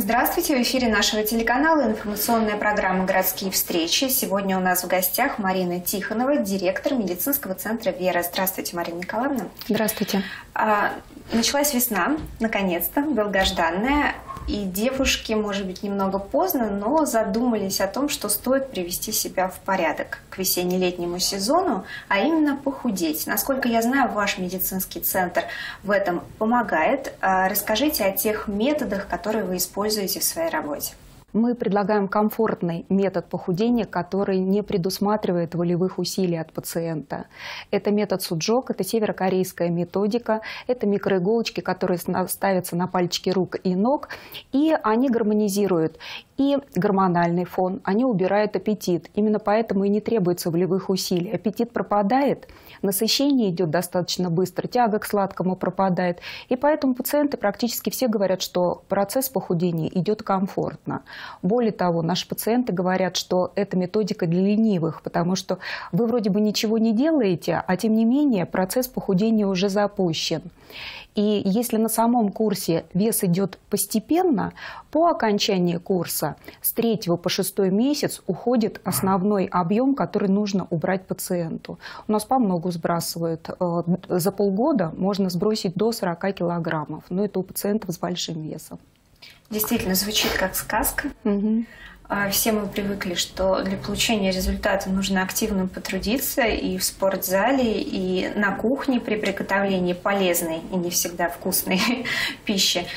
Здравствуйте! В эфире нашего телеканала информационная программа «Городские встречи». Сегодня у нас в гостях Марина Тихонова, директор медицинского центра «Вера». Здравствуйте, Марина Николаевна. Здравствуйте. Началась весна, наконец-то, долгожданная. И девушки, может быть, немного поздно, но задумались о том, что стоит привести себя в порядок к весенне-летнему сезону, а именно похудеть. Насколько я знаю, ваш медицинский центр в этом помогает. Расскажите о тех методах, которые вы используете в своей работе. Мы предлагаем комфортный метод похудения, который не предусматривает волевых усилий от пациента. Это метод Суджок, это северокорейская методика, это микроиголочки, которые ставятся на пальчики рук и ног, и они гармонизируют и гормональный фон, они убирают аппетит. Именно поэтому и не требуется волевых усилий. Аппетит пропадает, насыщение идет достаточно быстро, тяга к сладкому пропадает. И поэтому пациенты практически все говорят, что процесс похудения идет комфортно. Более того, наши пациенты говорят, что эта методика для ленивых, потому что вы вроде бы ничего не делаете, а тем не менее процесс похудения уже запущен. И если на самом курсе вес идет постепенно, по окончании курса с 3 по 6 месяц уходит основной объем, который нужно убрать пациенту. У нас по многу сбрасывают. За полгода можно сбросить до 40 килограммов. Но это у пациентов с большим весом. Действительно, звучит как сказка. Угу. Все мы привыкли, что для получения результата нужно активно потрудиться и в спортзале, и на кухне при приготовлении полезной и не всегда вкусной пищи.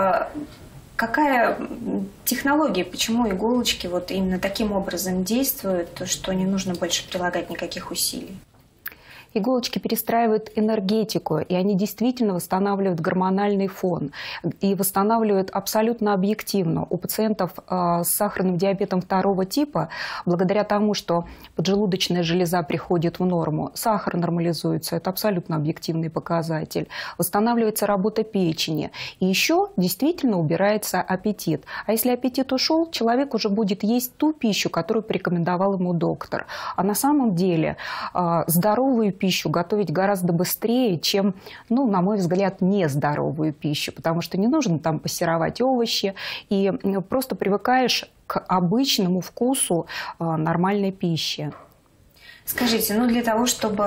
Какая технология, почему иголочки вот именно таким образом действуют, что не нужно больше прилагать никаких усилий? Иголочки перестраивают энергетику, и они действительно восстанавливают гормональный фон. И восстанавливают абсолютно объективно. У пациентов с сахарным диабетом 2 типа, благодаря тому, что поджелудочная железа приходит в норму, сахар нормализуется, это абсолютно объективный показатель. Восстанавливается работа печени. И еще действительно убирается аппетит. А если аппетит ушел, человек уже будет есть ту пищу, которую порекомендовал ему доктор. А на самом деле здоровую пищу готовить гораздо быстрее, чем, на мой взгляд, нездоровую пищу, потому что не нужно там пассеровать овощи, и просто привыкаешь к обычному вкусу нормальной пищи. Скажите, для того,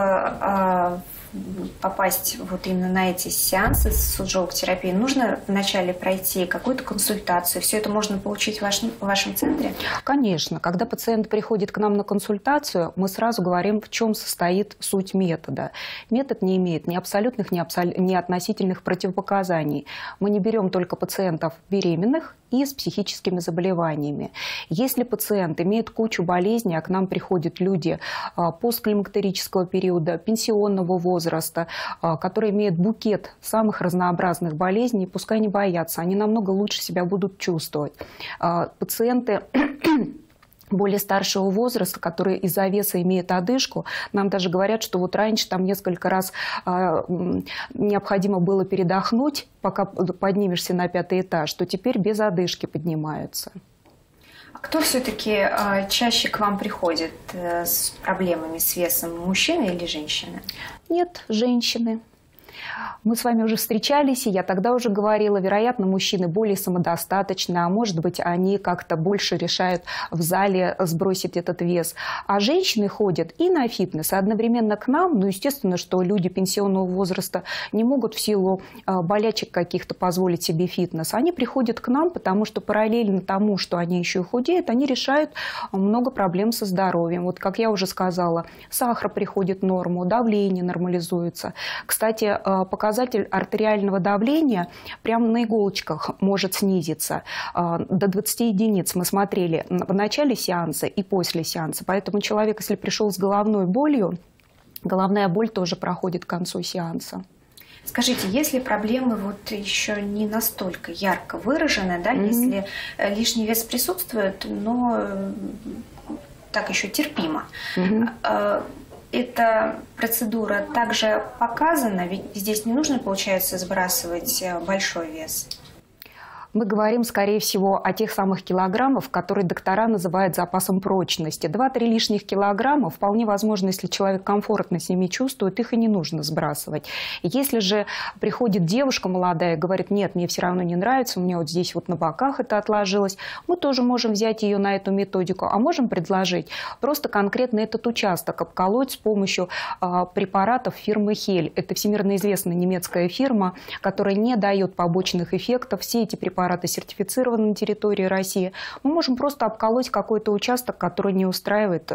чтобы попасть вот именно на эти сеансы суджок-терапии, нужно вначале пройти какую-то консультацию? Все это можно получить в вашем центре? Конечно. Когда пациент приходит к нам на консультацию, мы сразу говорим, в чем состоит суть метода. Метод не имеет ни абсолютных, ни относительных противопоказаний. Мы не берем только пациентов беременных и с психическими заболеваниями. Если пациент имеет кучу болезней, а к нам приходят люди постклимактерического периода, пенсионного возраста, которые имеют букет самых разнообразных болезней, пускай не боятся, они намного лучше себя будут чувствовать. Пациенты более старшего возраста, которые из-за веса имеют одышку, нам даже говорят, что вот раньше там несколько раз необходимо было передохнуть, пока поднимешься на 5-й этаж, то теперь без одышки поднимаются. А кто все-таки чаще к вам приходит с проблемами с весом, мужчины или женщины? Нет, женщины. Мы с вами уже встречались, и я тогда уже говорила, вероятно, мужчины более самодостаточны, а может быть, они как-то больше решают в зале сбросить этот вес. А женщины ходят и на фитнес, и одновременно к нам. Естественно, что люди пенсионного возраста не могут в силу болячек каких-то позволить себе фитнес. Они приходят к нам, потому что параллельно тому, что они еще и худеют, они решают много проблем со здоровьем. Вот, как я уже сказала, сахар приходит в норму, давление нормализуется. Кстати, показатель артериального давления прямо на иголочках может снизиться до 20 единиц. Мы смотрели в начале сеанса и после сеанса. Поэтому человек, если пришел с головной болью, головная боль тоже проходит к концу сеанса. Скажите, если проблемы вот еще не настолько ярко выражены, да, если лишний вес присутствует, но так еще терпимо, эта процедура также показана, ведь здесь не нужно, получается, сбрасывать большой вес? Мы говорим, скорее всего, о тех самых килограммах, которые доктора называют запасом прочности. 2-3 лишних килограмма, вполне возможно, если человек комфортно с ними чувствует, их и не нужно сбрасывать. Если же приходит девушка молодая и говорит, нет, мне все равно не нравится, у меня вот здесь вот на боках это отложилось, мы тоже можем взять ее на эту методику, а можем предложить просто конкретно этот участок обколоть с помощью препаратов фирмы Хель. Это всемирно известная немецкая фирма, которая не дает побочных эффектов. Все эти препараты сертифицированы на территории России. Мы можем просто обколоть какой-то участок, который не устраивает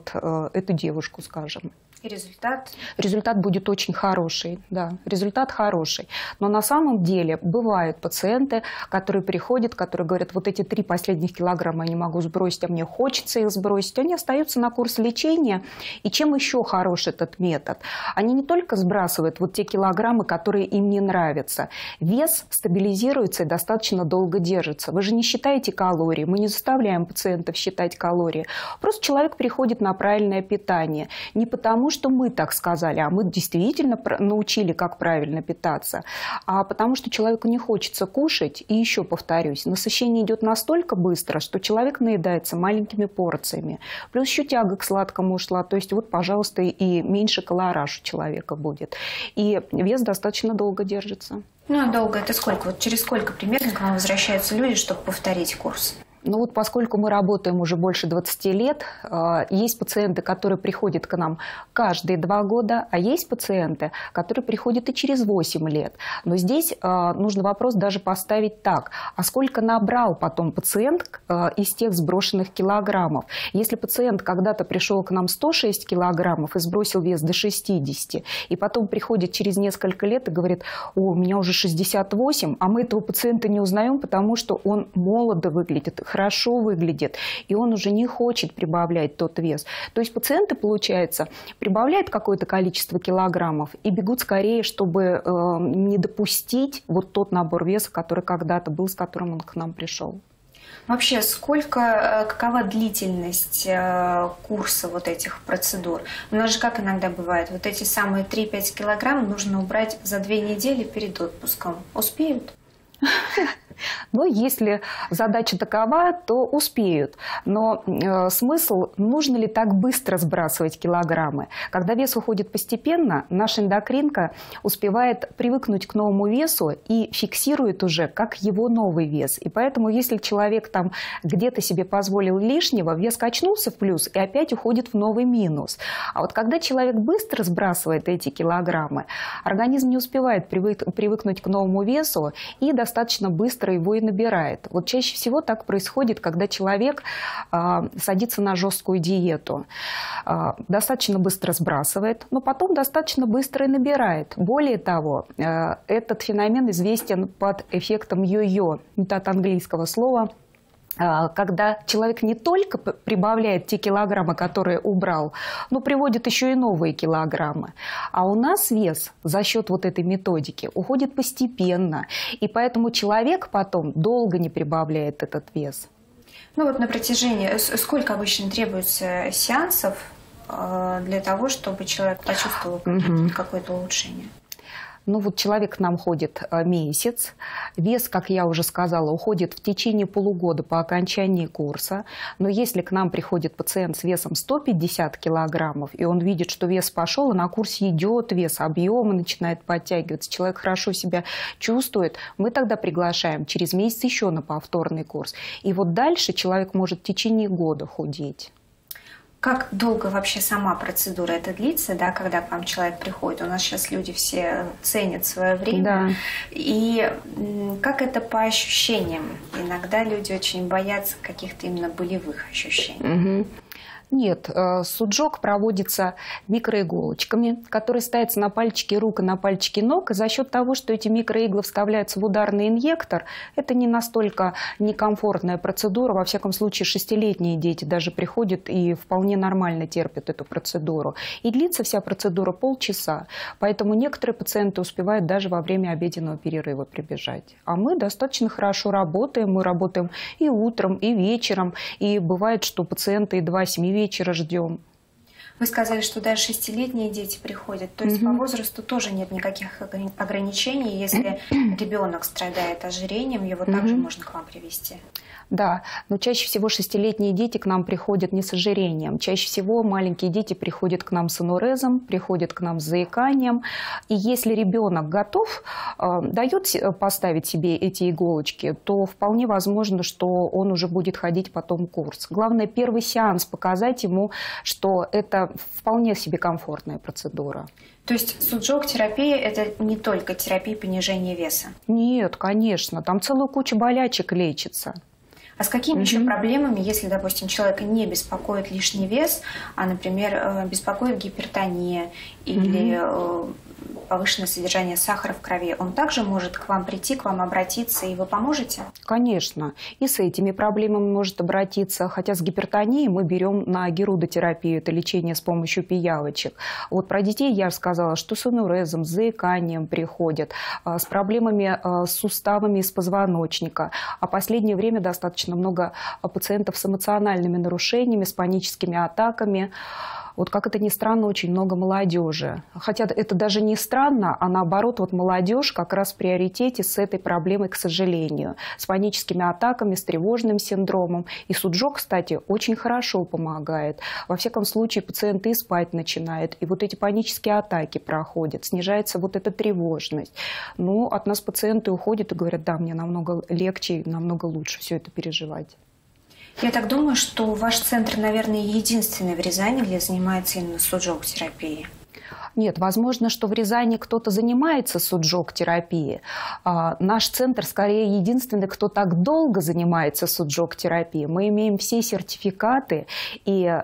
эту девушку, скажем. И результат? Результат будет очень хороший, да, результат хороший. Но на самом деле бывают пациенты, которые приходят, которые говорят, вот эти 3 последних килограмма я не могу сбросить, а мне хочется их сбросить. Они остаются на курсе лечения. И чем еще хорош этот метод? Они не только сбрасывают вот те килограммы, которые им не нравятся. Вес стабилизируется и достаточно долго держится. Вы же не считаете калории, мы не заставляем пациентов считать калории. Просто человек приходит на правильное питание. Не потому, что мы так сказали, а мы действительно научили, как правильно питаться, а потому что человеку не хочется кушать. И еще повторюсь, насыщение идет настолько быстро, что человек наедается маленькими порциями. Плюс еще тяга к сладкому ушла. То есть вот, пожалуйста, и меньше колораж у человека будет. И вес достаточно долго держится. Ну, а долго это сколько? Вот через сколько примерно к вам возвращаются люди, чтобы повторить курс? Ну вот поскольку мы работаем уже больше 20 лет, есть пациенты, которые приходят к нам каждые 2 года, а есть пациенты, которые приходят и через 8 лет. Но здесь нужно вопрос даже поставить так. А сколько набрал потом пациент из тех сброшенных килограммов? Если пациент когда-то пришел к нам 106 килограммов и сбросил вес до 60, и потом приходит через несколько лет и говорит, у меня уже 68, а мы этого пациента не узнаем, потому что он молодо выглядит, хорошо выглядит, и он уже не хочет прибавлять тот вес. То есть пациенты, получается, прибавляют какое-то количество килограммов и бегут скорее, чтобы не допустить вот тот набор веса, который когда-то был, с которым он к нам пришел. Вообще, какова длительность курса вот этих процедур? У нас же как иногда бывает, вот эти самые 3-5 килограмм нужно убрать за 2 недели перед отпуском. Успеют? Но если задача такова, то успеют. Но смысл, нужно ли так быстро сбрасывать килограммы? Когда вес уходит постепенно, наша эндокринка успевает привыкнуть к новому весу и фиксирует уже как его новый вес. И поэтому, если человек там где-то себе позволил лишнего, вес качнулся в плюс и опять уходит в новый минус. А вот когда человек быстро сбрасывает эти килограммы, организм не успевает привыкнуть к новому весу и достаточно быстро его и набирает. Вот чаще всего так происходит, когда человек садится на жесткую диету. Достаточно быстро сбрасывает, но потом достаточно быстро и набирает. Более того, этот феномен известен под эффектом йо-йо, это от английского слова, когда человек не только прибавляет те килограммы, которые убрал, но приводит еще и новые килограммы. А у нас вес за счет вот этой методики уходит постепенно. И поэтому человек потом долго не прибавляет этот вес. Ну вот на протяжении, сколько обычно требуется сеансов для того, чтобы человек почувствовал какое-то улучшение? Ну вот человек к нам ходит месяц, вес, как я уже сказала, уходит в течение полугода по окончании курса. Но если к нам приходит пациент с весом 150 килограммов, и он видит, что вес пошел, и на курсе идет вес, объемы начинает подтягиваться, человек хорошо себя чувствует, мы тогда приглашаем через месяц еще на повторный курс. И вот дальше человек может в течение года худеть. Как долго вообще сама процедура это длится, да, когда к вам человек приходит? У нас сейчас люди все ценят свое время. Да. И как это по ощущениям? Иногда люди очень боятся каких-то именно болевых ощущений. Нет, суджок проводится микроиголочками, которые ставятся на пальчики рук и на пальчики ног. И за счет того, что эти микроиглы вставляются в ударный инъектор, это не настолько некомфортная процедура. Во всяком случае, 6-летние дети даже приходят и вполне нормально терпят эту процедуру. И длится вся процедура полчаса. Поэтому некоторые пациенты успевают даже во время обеденного перерыва прибежать. А мы достаточно хорошо работаем. Мы работаем и утром, и вечером. И бывает, что пациенты и 2-7 вечера ждем. Вы сказали, что даже 6-летние дети приходят, то есть по возрасту тоже нет никаких ограничений. Если ребенок страдает ожирением, его также можно к вам привести. Да, но чаще всего 6-летние дети к нам приходят не с ожирением. Чаще всего маленькие дети приходят к нам с энурезом, приходят к нам с заиканием. И если ребенок готов, дает поставить себе эти иголочки, то вполне возможно, что он уже будет ходить потом курс. Главное, первый сеанс показать ему, что это вполне себе комфортная процедура. То есть суджок-терапия – это не только терапия понижения веса? Нет, конечно, там целая куча болячек лечится. А с какими еще проблемами, если, допустим, человека не беспокоит лишний вес, а, например, беспокоит гипертония или повышенное содержание сахара в крови, он также может к вам прийти, к вам обратиться, и вы поможете? Конечно. И с этими проблемами может обратиться. Хотя с гипертонией мы берем на герудотерапию, это лечение с помощью пиявочек. Вот про детей я рассказала, что с энурезом, с заиканием приходят, с проблемами с суставами из позвоночника. А в последнее время достаточно много пациентов с эмоциональными нарушениями, с паническими атаками. Вот как это ни странно, очень много молодежи. Хотя это даже не странно, а наоборот, вот молодежь как раз в приоритете с этой проблемой, к сожалению. С паническими атаками, с тревожным синдромом. И суджок, кстати, очень хорошо помогает. Во всяком случае, пациенты и спать начинают. И вот эти панические атаки проходят. Снижается вот эта тревожность. Ну, от нас пациенты уходят и говорят, да, мне намного легче, намного лучше все это переживать. Я так думаю, что ваш центр, наверное, единственный в Рязани, где занимается именно суджок-терапией. Нет, возможно, что в Рязани кто-то занимается суджок-терапией. Наш центр, скорее, единственный, кто так долго занимается суджок-терапией. Мы имеем все сертификаты, и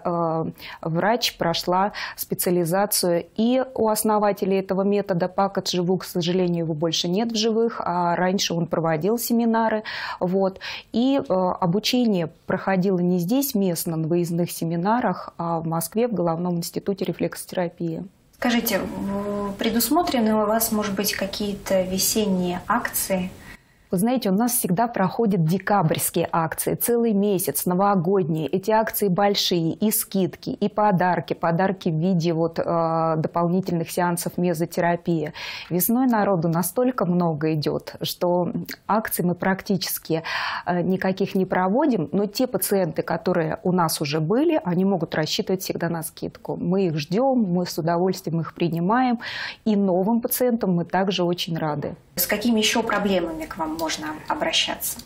врач прошла специализацию и у основателей этого метода. Пак Адживу, к сожалению, его больше нет в живых, а раньше он проводил семинары. Вот. И обучение проходило не здесь местно, на выездных семинарах, а в Москве в Головном институте рефлексотерапии. Скажите, предусмотрены у вас, может быть, какие-то весенние акции? Вы знаете, у нас всегда проходят декабрьские акции, целый месяц, новогодние. Эти акции большие, и скидки, и подарки. Подарки в виде дополнительных сеансов мезотерапии. Весной народу настолько много идет, что акций мы практически никаких не проводим. Но те пациенты, которые у нас уже были, они могут рассчитывать всегда на скидку. Мы их ждем, мы с удовольствием их принимаем. И новым пациентам мы также очень рады. С какими еще проблемами к вам можно обращаться?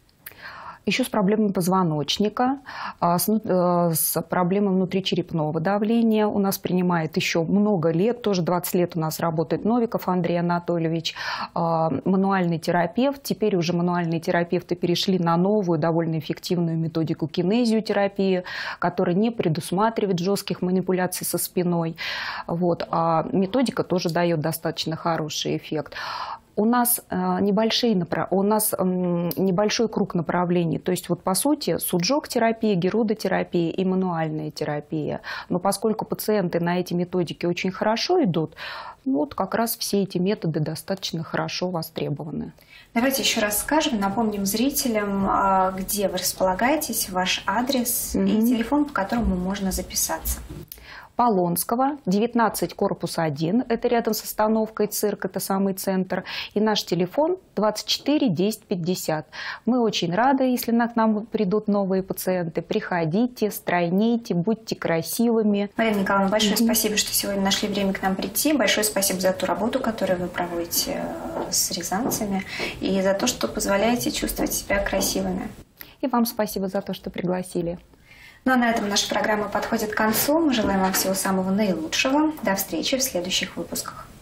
Еще с проблемами позвоночника, с проблемой внутричерепного давления. У нас принимает еще много лет, тоже 20 лет у нас работает Новиков Андрей Анатольевич, мануальный терапевт. Теперь уже мануальные терапевты перешли на новую, довольно эффективную методику кинезиотерапии, которая не предусматривает жестких манипуляций со спиной. Вот. А методика тоже дает достаточно хороший эффект. У нас небольшой круг направлений. То есть, вот, по сути, суджок-терапия, герудотерапия и мануальная терапия. Но поскольку пациенты на эти методики очень хорошо идут, вот как раз все эти методы достаточно хорошо востребованы. Давайте еще раз скажем, напомним зрителям, где вы располагаетесь, ваш адрес и телефон, по которому можно записаться. Полонского, 19, корпус 1, это рядом с остановкой ЦИРК, это самый центр. И наш телефон 24 10 50. Мы очень рады, если к нам придут новые пациенты. Приходите, стройните, будьте красивыми. Марина Николаевна, большое спасибо, что сегодня нашли время к нам прийти. Большое спасибо за ту работу, которую вы проводите с рязанцами. И за то, что позволяете чувствовать себя красивыми. И вам спасибо за то, что пригласили. Ну а на этом наша программа подходит к концу. Мы желаем вам всего самого наилучшего. До встречи в следующих выпусках.